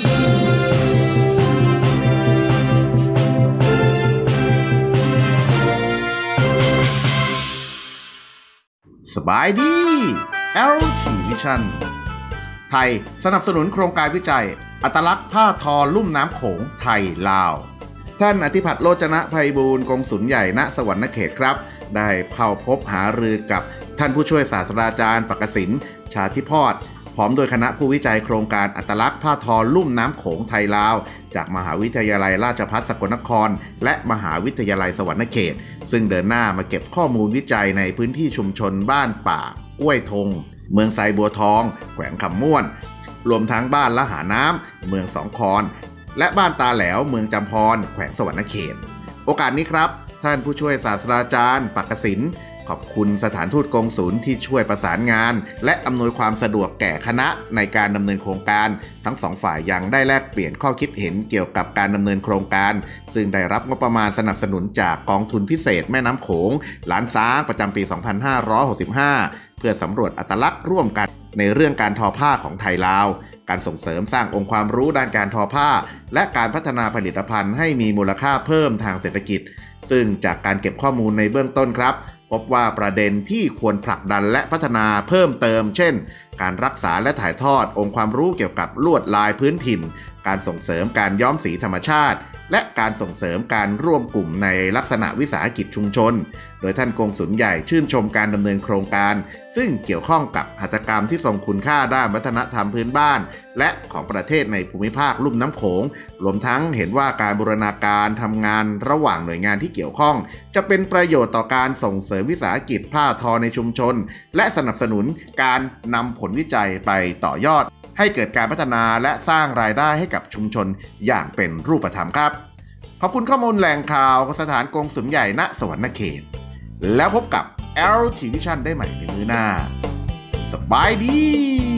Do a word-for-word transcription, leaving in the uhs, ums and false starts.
สบายดี แอล ที Vision ไทยสนับสนุนโครงการวิจัยอัตลักษณ์ผ้าทอลุ่มน้ำโขงไทยลาวท่านอธิพัฒน์โรจนะไพบูลย์กงสุลใหญ่ณสวรรณเขตครับได้เข้าพบหารือกับท่านผู้ช่วยศาสตราจารย์ปกสิณ ชาธิพรพร้อมโดยคณะผู้วิจัยโครงการอัตลักษณ์ผ้าทอลุ่มน้ำโขงไทยลาวจากมหาวิทยาลัยราชภัฏสกลนครและมหาวิทยาลัยสวรรณเขตซึ่งเดินหน้ามาเก็บข้อมูลวิจัยในพื้นที่ชุมชนบ้านป่ากล้วยทงเมืองไซบัวทองแขวงคำม่วนรวมทั้งบ้านละหาน้ำเมืองสองคอนและบ้านตาแหลวเมืองจำพรแขวงสวรรณเขตโอกาสนี้ครับท่านผู้ช่วยศาสตราจารย์ปกสิณขอบคุณสถานทูตกงสุลที่ช่วยประสานงานและอำนวยความสะดวกแก่คณะในการดำเนินโครงการทั้งสองฝ่ายยังได้แลกเปลี่ยนข้อคิดเห็นเกี่ยวกับการดำเนินโครงการซึ่งได้รับงบประมาณสนับสนุนจากกองทุนพิเศษแม่น้ำโขงล้านซ้างประจำปี สองพันห้าร้อยหกสิบห้า เพื่อสำรวจอัตลักษณ์ร่วมกันในเรื่องการทอผ้าของไทยลาวการส่งเสริมสร้างองค์ความรู้ด้านการทอผ้าและการพัฒนาผลิตภัณฑ์ให้มีมูลค่าเพิ่มทางเศรษฐกิจซึ่งจากการเก็บข้อมูลในเบื้องต้นครับพบว่าประเด็นที่ควรผลักดันและพัฒนาเพิ่มเติมเช่นการรักษาและถ่ายทอดองค์ความรู้เกี่ยวกับลวดลายพื้นถิ่นการส่งเสริมการย้อมสีธรรมชาติและการส่งเสริมการร่วมกลุ่มในลักษณะวิสาหกิจชุมชนโดยท่านกงสุลใหญ่ชื่นชมการดำเนินโครงการซึ่งเกี่ยวข้องกับหัตถกรรมที่ทรงคุณค่าด้านวัฒนธรรมพื้นบ้านและของประเทศในภูมิภาคลุ่มน้ำโขงรวมทั้งเห็นว่าการบูรณาการทำงานระหว่างหน่วยงานที่เกี่ยวข้องจะเป็นประโยชน์ต่อการส่งเสริมวิสาหกิจผ้าทอในชุมชนและสนับสนุนการนำผลวิจัยไปต่อยอดให้เกิดการพัฒนาและสร้างรายได้ให้กับชุมชนอย่างเป็นรูปธรรมครับขอบคุณข้อมูลแหล่งข่าวสถานกงสุลใหญ่ณสวรรณเขตแล้วพบกับ แอล ที Vision ได้ใหม่ในมื้อหน้าสบายดี